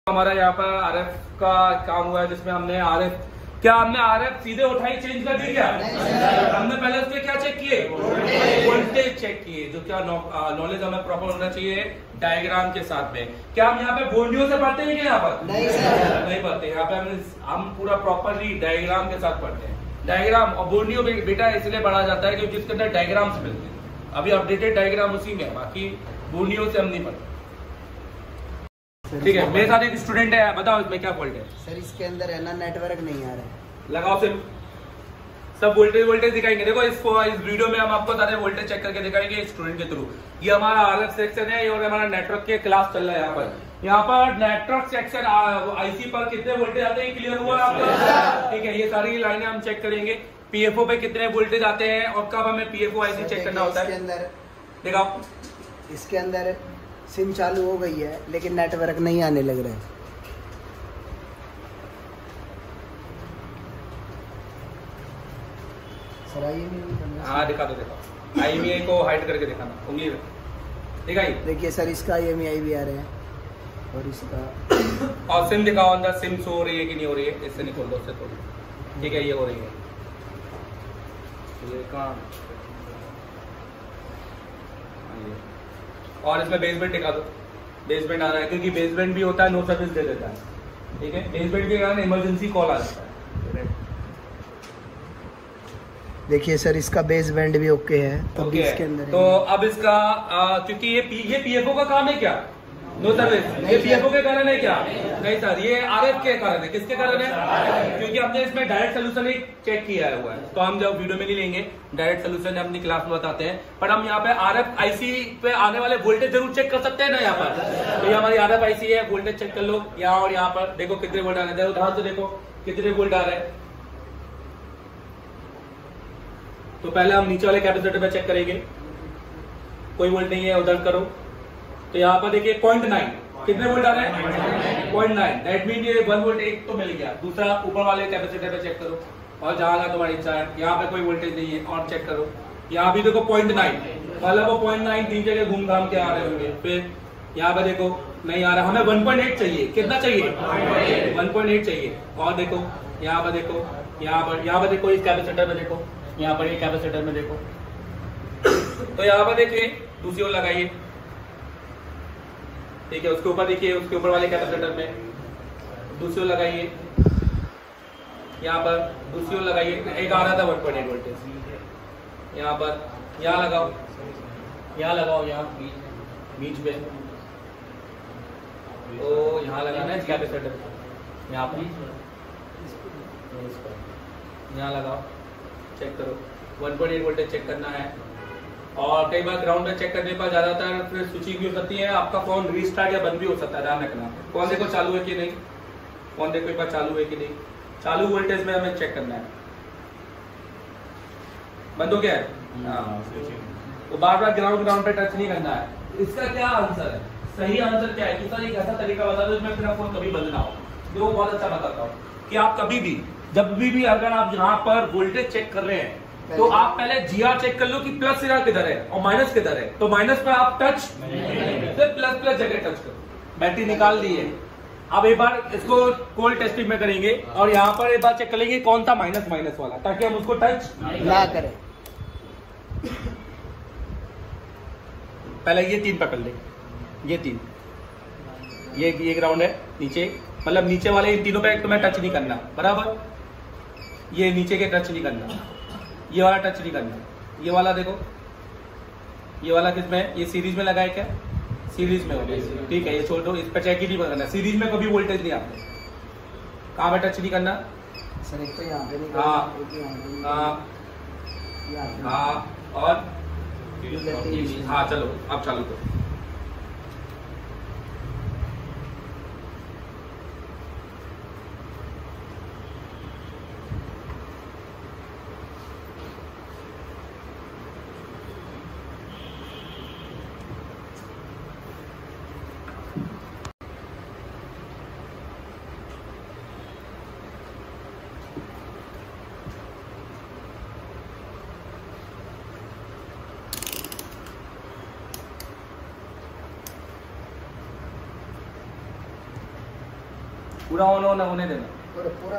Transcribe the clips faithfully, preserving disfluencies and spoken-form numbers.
हमारा यहाँ पर आरएफ का काम हुआ है जिसमें हमने आरएफ क्या हमने आरएफ सीधे उठाई चेंज कर दी क्या? हमने पहले उसके क्या चेक किए? वोल्टेज चेक किए। जो क्या नॉलेज हमें प्रॉपर होना चाहिए डायग्राम के साथ में। क्या हम यहाँ पे बोर्डियो से पढ़ते हैं क्या? यहाँ पर नहीं सर नहीं पढ़ते। यहाँ पे हम हम पूरा प्रॉपरली डायग्राम के साथ पढ़ते हैं। डायग्राम और बोर्डियो बेटा इसलिए पढ़ा जाता है क्योंकि इसके अंदर डायग्राम्स मिलते हैं। अभी अपडेटेड डायग्राम उसी में है, बाकी बोर्डियो से हम नहीं पढ़ते। ठीक है, मेरे साथ एक स्टूडेंट है, बताओ इसमें क्या फॉल्ट है? सर इसके अंदर है ना नेटवर्क नहीं आ रहा है। लगाओ सिर्फ सब वोल्टेज वोल्टेज दिखाएंगे। देखो इसको इस वीडियो में हम आपको सारे वोल्टेज चेक करके दिखाएंगे स्टूडेंट के थ्रू। ये हमारा आरएफ सेक्शन है और हमारा नेटवर्क के क्लास चल रहा है। यहाँ पर यहाँ पर नेटवर्क सेक्शन आईसी पर कितने वोल्टेज आते हैं क्लियर हुआ आपको? ठीक है, ये सारी लाइनें हम चेक करेंगे। पीएफओ पे कितने वोल्टेज आते हैं और कब हमें पीएफओ आईसी चेक करना होता है। देखो इसके अंदर सिम चालू हो गई है लेकिन नेटवर्क नहीं आने लग रहा है। सर आई हाँ दिखा दो, देखो आईएमईआई को हाइड करके दिखाना उंगली में। दिखाई देखिए सर इसका आईएमईआई भी आ रहे हैं और इसका और सिम दिखाओ अंदर सिम शो हो रही है कि नहीं हो रही है। इससे नहीं खोल दो, उससे खोल। ठीक है, ये हो रही है। ये कहाँ और इसमें बेसबैंड दिखा दो। बेसबैंड आ रहा है क्योंकि बेसबैंड भी होता है नो सर्विस दे देता है। ठीक है, बेसबैंड के कारण इमरजेंसी कॉल आ जाता है। देखिए सर इसका बेस बैंड भी ओके है तो ओके इसके अंदर तो अब इसका आ, क्योंकि ये पी, ये पीएफओ का काम है क्या? No service. ये पीएफओ के कारण है क्या? नहीं सर, ये आरएफ के कारण है। किसके कारण है? क्योंकि हमने इसमें डायरेक्ट सोल्यूशन ही चेक किया हुआ है। तो हम जब वीडियो में नहीं लेंगे, डायरेक्ट सोल्यूशन अपनी क्लास में बताते हैं। पर हम यहाँ पे आरएफ आईसी पे आने वाले वोल्टेज जरूर चेक कर सकते हैं ना यहाँ पर। तो ये हमारी आरएफ आईसी है, वोल्टेज चेक कर लो यहाँ और यहाँ पर। देखो कितने वोल्ट आ रहे हैं, उधार से देखो कितने वोल्ट आ रहे हैं। तो पहले हम नीचे वाले कैपेसिटर पे चेक करेंगे, कोई वोल्ट नहीं है, उधर करो। तो यहाँ पर देखिए पॉइंट नाइन कितने वोल्ट आ रहे हैं? Point nine. दैट मीन ये वन वोल्ट एक तो मिल गया। दूसरा ऊपर वाले कैपेसिटर पे चेक करो और जहां का तुम्हारी इच्छा है। यहाँ पे कोई वोल्टेज नहीं है और चेक करो। यहाँ भी देखो पॉइंट नाइन, मतलब वो पॉइंट नाइन तीन जगह घूम घाम के आ रहे होंगे। फिर यहाँ पे देखो नहीं आ रहा, हमें वन पॉइंट एट चाहिए। कितना चाहिए? वन पॉइंट एट चाहिए। और देखो यहाँ पर देखो, यहाँ पर यहाँ पर देखो, इस कैपेसिटर में देखो, यहाँ पर ये कैपेसिटर में देखो। तो यहाँ पर देखिए दूसरी ओर लगाइए। ठीक है, उसके ऊपर देखिए, उसके ऊपर वाले कैपेसिटर में दूसरी ओर लगाइए। यहाँ पर दूसरी ओर लगाइए। एक आ रहा था वन पॉइंट एट वोल्टेज। यहाँ पर यहाँ लगाओ, यहाँ लगाओ, यहाँ बीच बीच में। तो यहाँ लगाना है कैपेसिटर, यहाँ पर यहाँ लगाओ, चेक करो। One point eight voltage check करना है। और कई बार ग्राउंड में चेक करने पर ज्यादातर फिर स्विचिंग भी हो सकती है, आपका फोन रीस्टार्ट या बंद भी हो सकता है, ध्यान रखना। फोन देखो चालू है कि नहीं, फोन देखो एक बार चालू है कि नहीं। चालू वोल्टेज में हमें चेक करना है। बंद हो गया है हाँ। तो बार बार ग्राउंड ग्राउंड पे टच नहीं करना है। इसका क्या आंसर है? सही आंसर क्या है? दूसरा एक ऐसा तरीका बता दो जिसमें अपना फोन कभी बंद ना हो। जो बहुत अच्छा बताता हूँ कि आप कभी भी जब भी भी अगर आप यहाँ पर वोल्टेज चेक कर रहे हैं तो आप पहले जीआर चेक कर लो कि प्लस सिरा किधर है और माइनस किधर है। तो माइनस पे आप टच, फिर प्लस प्लस जगह टच करो। बैटरी निकाल दी है। अब एक बार इसको कोल्ड टेस्टिंग में करेंगे और यहाँ पर एक बार चेक करेंगे कौन सा माइनस माइनस वाला, ताकि हम उसको टच ना करें। पहले ये तीन पकड़ ले, ये तीन, ये ये ग्राउंड है नीचे, मतलब नीचे वाले इन तीनों पे तुम्हें टच नहीं करना, बराबर। ये नीचे के टच नहीं करना, ये वाला टच नहीं करना। ये वाला देखो, ये वाला किसमें है? ये सीरीज में लगा है क्या? सीरीज में हो गया, ठीक है, ये छोड़ दो। इस पर चेक ही नहीं करना। सीरीज में कभी वोल्टेज नहीं आता। कहाँ पे टच नहीं करना? सर एक तो यहाँ पे नहीं, हाँ हाँ हाँ और हाँ चलो अब चालू करो। पूरा ऑन ऑन होने देना पूरा पूरा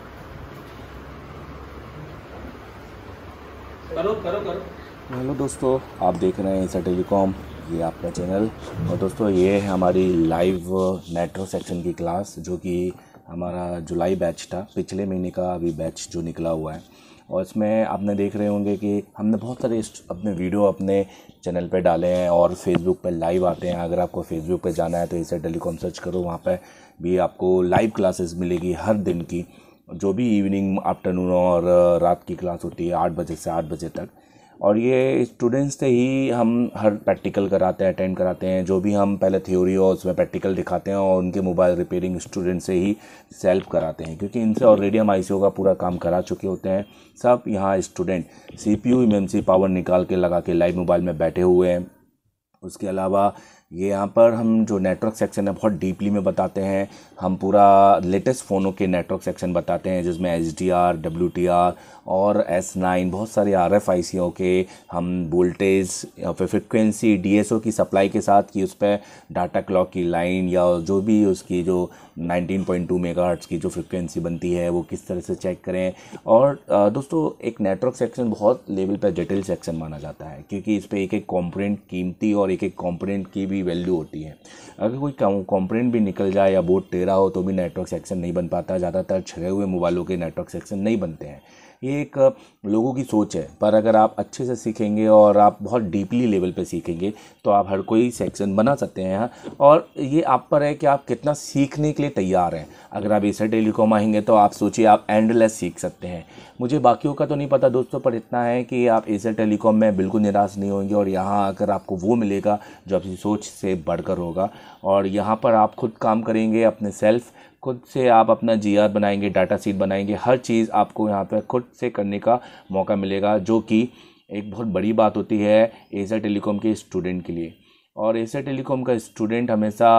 करो करो करो। हेलो दोस्तों, आप देख रहे हैं एसर टेलीकॉम, ये आपका चैनल। और दोस्तों ये है हमारी लाइव नेटवर्क सेक्शन की क्लास, जो कि हमारा जुलाई बैच था, पिछले महीने का अभी बैच जो निकला हुआ है। और इसमें आपने देख रहे होंगे कि हमने बहुत सारे अपने वीडियो अपने चैनल पे डाले हैं और फेसबुक पे लाइव आते हैं। अगर आपको फेसबुक पे जाना है तो एसर टेलीकॉम सर्च करो, वहाँ पे भी आपको लाइव क्लासेस मिलेगी हर दिन की, जो भी इवनिंग, आफ्टरनून और रात की क्लास होती है आठ बजे से आठ बजे तक। और ये स्टूडेंट्स से ही हम हर प्रैक्टिकल कराते हैं, अटेंड कराते हैं। जो भी हम पहले थ्योरी और उसमें प्रैक्टिकल दिखाते हैं और उनके मोबाइल रिपेयरिंग स्टूडेंट से ही सेल्फ कराते हैं, क्योंकि इनसे ऑलरेडी हम आईसीओ का पूरा काम करा चुके होते हैं। सब यहाँ स्टूडेंट सीपीयू एमएमसी पावर निकाल के लगा के लाइव मोबाइल में बैठे हुए हैं। उसके अलावा ये यहाँ पर हम जो नेटवर्क सेक्शन है बहुत डीपली में बताते हैं। हम पूरा लेटेस्ट फ़ोनों के नेटवर्क सेक्शन बताते हैं, जिसमें H D R, W T R और एस नाइन, बहुत सारे आर एफ आई सी ओ के हम वोल्टेज या फिर फ्रिक्वेंसी डी एस ओ की सप्लाई के साथ कि उस पर डाटा क्लॉक की लाइन या जो भी उसकी जो नाइनटीन पॉइंट टू मेगाहर्ट्ज की जो फ्रिक्वेंसी बनती है वो किस तरह से चेक करें। और दोस्तों एक नेटवर्क सेक्शन बहुत लेवल पर जटिल सेक्शन माना जाता है, क्योंकि इस पर एक एक कॉम्पोनेंट कीमती और एक एक कॉम्पोनेंट की भी वैल्यू होती है। अगर कोई कॉम्पोनेंट भी निकल जाए या बोर्ड टेढ़ा हो तो भी नेटवर्क सेक्शन नहीं बन पाता। ज़्यादातर छड़े हुए मोबाइलों के नेटवर्क सेक्शन नहीं बनते हैं। ये एक लोगों की सोच है, पर अगर आप अच्छे से सीखेंगे और आप बहुत डीपली लेवल पे सीखेंगे तो आप हर कोई सेक्शन बना सकते हैं। और ये आप पर है कि आप कितना सीखने के लिए तैयार हैं। अगर आप एसर टेलीकॉम आएंगे तो आप सोचिए आप एंडलेस सीख सकते हैं। मुझे बाकियों का तो नहीं पता दोस्तों, पर इतना है कि आप एसर टेलीकॉम में बिल्कुल निराश नहीं होंगे। और यहाँ आकर आपको वो मिलेगा जो आपकी सोच से बढ़कर होगा। और यहाँ पर आप खुद काम करेंगे, अपने सेल्फ खुद से आप अपना जी आर बनाएंगे, डाटा सीट बनाएंगे। हर चीज़ आपको यहाँ पर खुद से करने का मौका मिलेगा, जो कि एक बहुत बड़ी बात होती है एसर टेलीकॉम के स्टूडेंट के लिए। और एसर टेलीकॉम का स्टूडेंट हमेशा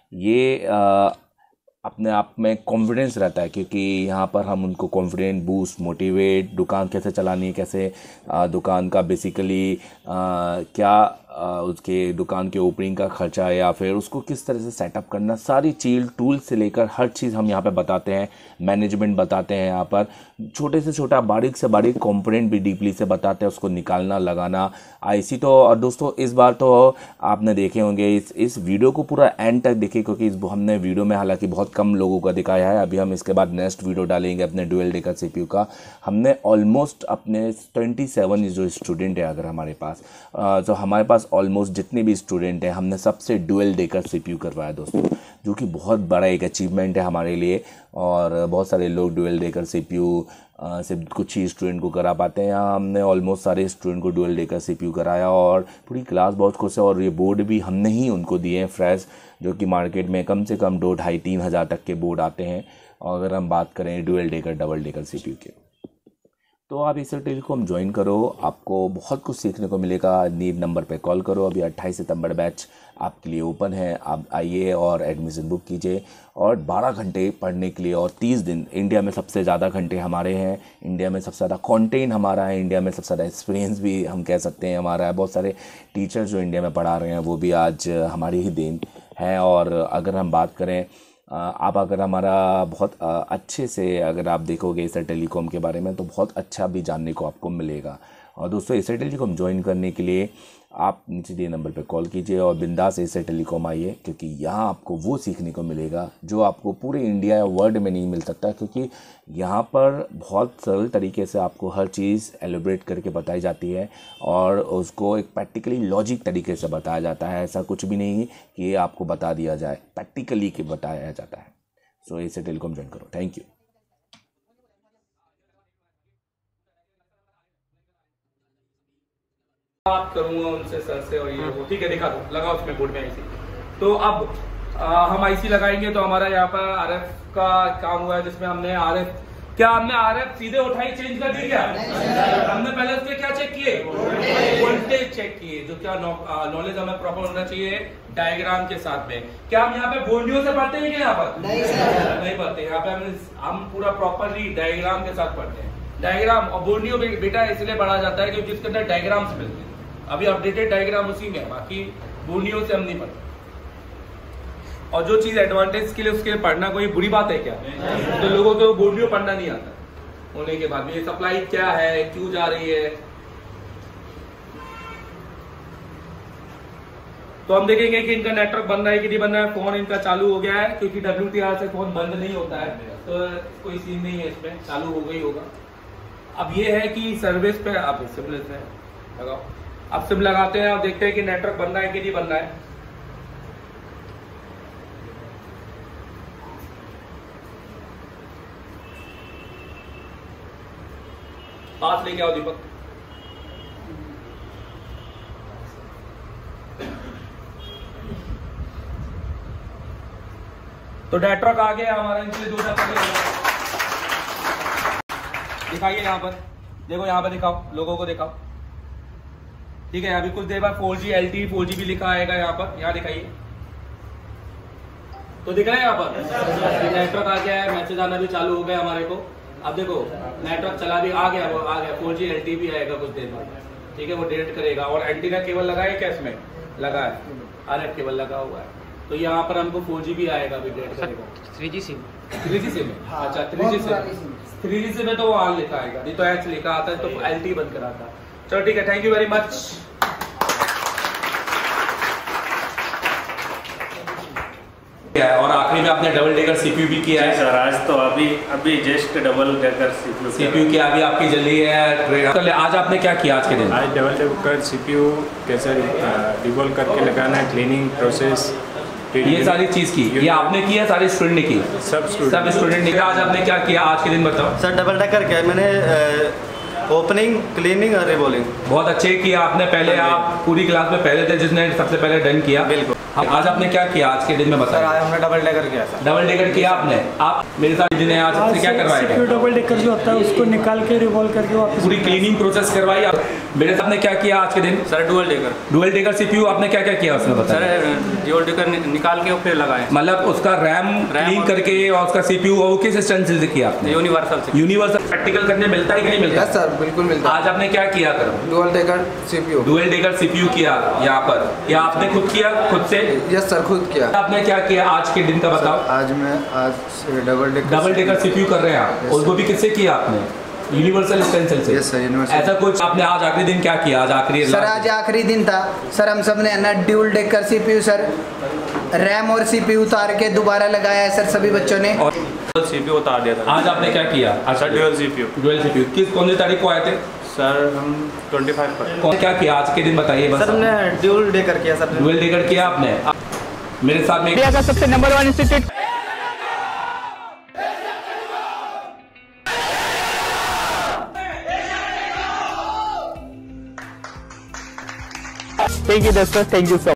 ये आ, अपने आप में कॉन्फिडेंस रहता है, क्योंकि यहाँ पर हम उनको कॉन्फिडेंट, बूस्ट, मोटिवेट, दुकान कैसे चलानी है, कैसे आ, दुकान का बेसिकली क्या आ, उसके दुकान के ओपनिंग का खर्चा या फिर उसको किस तरह से सेटअप करना, सारी चीज़ टूल से लेकर हर चीज़ हम यहाँ पे बताते हैं। मैनेजमेंट बताते हैं, यहाँ पर छोटे से छोटा बारीक से बारीक कंपोनेंट भी डीपली से बताते हैं, उसको निकालना, लगाना, आईसी। तो और दोस्तों इस बार तो आपने देखे होंगे, इस इस वीडियो को पूरा एंड तक देखें, क्योंकि इस हमने वीडियो में हालांकि बहुत कम लोगों का दिखाया है। अभी हम इसके बाद नेक्स्ट वीडियो डालेंगे अपने डुअल डेकर सीपीयू का। हमने ऑलमोस्ट अपने ट्वेंटी सेवन जो स्टूडेंट है अगर हमारे पास, तो हमारे पास ऑलमोस्ट जितने भी स्टूडेंट हैं हमने सबसे डुअल डेकर सीपीयू करवाया दोस्तों, जो कि बहुत बड़ा एक अचीवमेंट है हमारे लिए। और बहुत सारे लोग डुअल डेकर सीपीयू सिर्फ कुछ ही स्टूडेंट को करा पाते हैं। यहाँ हमने ऑलमोस्ट सारे स्टूडेंट को डुअल डेकर सीपीयू कराया और पूरी क्लास बहुत खुश है। और ये बोर्ड भी हमने ही उनको दिए हैं फ्रेश, जो कि मार्केट में कम से कम दो ढाई तीन हज़ार तक के बोर्ड आते हैं। और अगर हम बात करें dual decker, double decker CPU के, तो आप एसर टेलीकॉम ज्वाइन करो, आपको बहुत कुछ सीखने को मिलेगा। नीड नंबर पे कॉल करो। अभी अट्ठाईस सितंबर बैच आपके लिए ओपन है, आप आइए और एडमिशन बुक कीजिए। और बारह घंटे पढ़ने के लिए और तीस दिन, इंडिया में सबसे ज़्यादा घंटे हमारे हैं, इंडिया में सबसे ज़्यादा कंटेंट हमारा है, इंडिया में सबसे ज़्यादा एक्सपीरियंस भी हम कह सकते हैं हमारा है। बहुत सारे टीचर्स जो इंडिया में पढ़ा रहे हैं वो भी आज हमारी ही देन है। और अगर हम बात करें, आप अगर हमारा बहुत अच्छे से अगर आप देखोगे एसर टेलीकॉम के बारे में, तो बहुत अच्छा भी जानने को आपको मिलेगा। और दोस्तों एसर टेलीकॉम ज्वाइन करने के लिए आप नीचे दिए नंबर पर कॉल कीजिए और बिंदास एसर टेलीकॉम आइए, क्योंकि यहाँ आपको वो सीखने को मिलेगा जो आपको पूरे इंडिया या वर्ल्ड में नहीं मिल सकता। क्योंकि यहाँ पर बहुत सरल तरीके से आपको हर चीज़ एलिब्रेट करके बताई जाती है और उसको एक प्रैक्टिकली लॉजिक तरीके से बताया जाता है। ऐसा कुछ भी नहीं कि ये आपको बता दिया जाए, प्रैक्टिकली के बताया जाता है। सो एसर टेलीकॉम ज्वाइन करो। Thank you. बात करूंगा उनसे सर से और ये वो ठीक है, दिखा दो, लगाओ उसमें बोर्ड में आईसी। तो अब आ, हम आईसी लगाएंगे। तो हमारा यहाँ पर आरएफ का काम हुआ है, जिसमें हमने आरएफ, क्या हमने आरएफ सीधे उठाई चेंज कर दी क्या? हमने पहले उसके क्या चेक किए? वोल्टेज चेक किए। जो क्या नॉलेज हमें प्रॉपर होना चाहिए डायग्राम के साथ में। क्या हम यहाँ पे बोर्डियो से पढ़ते हैं क्या? यहाँ पर नहीं सर, नहीं पढ़ते। यहाँ पे हम हम पूरा प्रॉपरली डायग्राम के साथ पढ़ते हैं। डायग्राम और बोर्डियो बेटा इसलिए पढ़ा जाता है क्योंकि इसके अंदर डायग्राम्स मिलते हैं। अभी अपडेटेड डायग्राम उसी में है, बाकी बोर्डियो से हम नहीं पढ़ते। और जो चीज एडवांटेज के लिए उसके लिए पढ़ना कोई बुरी बात है क्या? तो लोगों को बोर्ड पढ़ना नहीं आता होने के बाद भी, ये सप्लाई क्या है, क्यों जा रही है। तो हम देखेंगे कि इनका नेटवर्क बन रहा है कि नहीं बन रहा है। फोन इनका चालू हो गया है, क्योंकि डब्ल्यू टी आर से फोन बंद नहीं होता है, तो कोई सीन नहीं है इसमें, चालू हो गई होगा। अब ये है कि सर्विस पे आप सिम लेते हैं, लगाओ, अब सिम लगाते हैं और देखते हैं कि नेटवर्क बन रहा है कि नहीं बन रहा है। पास लेके आओ दीपक। तो नेटवर्क आ गया हमारा, इनके दो दिखाइए यहाँ पर, देखो यहाँ पर दिखाओ, लोगों को दिखाओ, ठीक है। अभी कुछ देर बाद four G L T four G भी लिखा आएगा यहाँ पर, यहाँ दिखाइए, तो दिख रहा है यहाँ पर नेटवर्क आ गया है, मैसेज आना भी चालू हो गया हमारे को। अब देखो नेटवर्क चला भी आ गया, वो आ गया, फोर जी एल टी भी आएगा कुछ देर बाद, ठीक है, वो डिटेक्ट करेगा। और एंटीना केबल लगा है क्या इसमें? लगा है, आर एफ केबल लगा हुआ है, तो यहाँ पर हमको फोर जी भी आएगा, भी डिटेक्ट करेगा। Three G SIM three G SIM हाँ, अच्छा three G SIM three G SIM में तो वो आर लिखा आएगा, नहीं तो एच लिखा आता है, तो एल टी बंद कराता है। चलो ठीक है, थैंक यू वेरी मच। और आखिरी में आपने डबल डेकर सीपीयू भी किया है सर। आज तो अभी अभी just double decker CPU CPU की अभी आपकी जल्दी है। तो आज आपने क्या किया आज के दिन? आज डबल डेकर सीपीयू कैसे डिबॉल करके लगाना है, क्लीनिंग प्रोसेस, ये सारी चीज की, ये आपने किया, सारे स्टूडेंट ने की, सब स्टूडेंट सब स्टूडेंट ने। आज आपने क्या किया आज के दिन बताओ सर? डबल डेकर क्या मैंने ओपनिंग, क्लीनिंग और रिबॉलिंग बहुत अच्छे किया आपने। पहले आप पूरी क्लास में पहले थे जिसने सबसे पहले डन किया। बिल्कुल। आज आपने क्या किया आज के दिन में बताया? आज हमने डबल डेकर किया सर। डबल डेकर किया आपने। आप मेरे साथ जिन्हें आज आपसे क्या करवाया? डबल डेकर जो होता है उसको निकाल के रिवॉल्व करके वापस पूरी क्लीनिंग प्रोसेस करवाई आप। मेरे साथ ने क्या किया आज के दिन? Sir dual decker dual decker CPU आपने क्या क्या किया उसमें बताया? सर डुअल डेकर निकाल के फिर लगाए, मतलब उसका रैम क्लीन करके और उसका सीपीयू वो किस स्टैंड से किया आपने? यूनिवर्सल से। यूनिवर्सल प्रैक्टिकल करने मिलता है कि नहीं मिलता? यस सर, बिल्कुल मिलता है। आज आपने क्या किया करो? Dual decker CPU dual decker CPU किया यहाँ पर, या आपने खुद किया खुद से? यस सर, खुद किया। आपने क्या किया आज के दिन का बताओ? आज मैं आज double decker double decker CPU कर रहे हैं आप, और वो भी किससे किया आपने? यूनिवर्सल स्टेंसिल से। Yes sir, universal. ऐसा कुछ आपने आज आखिरी दिन क्या किया? आज आखिरी सर आज आखिरी दिन था सर, हम सब ने ना dual decker CPU sir RAM और सीपीयू उतार के दोबारा लगाया है सर सभी बच्चों ने, और सीपीयू उतार दिया था। आज आपने क्या किया? अच्छा ड्यूअल सीपीयू। ड्यूअल सीपीयू किस कौन सी तारीख को आए थे सर? हम पच्चीस पर। कौन क्या किया आज के दिन बताइए बस। सर हमने ड्यूल डेकर किया सर। ड्यूअल डेकर किया आपने। मेरे साथ में इंडिया का सबसे number one institute thank you दोस्तों, थैंक यू सो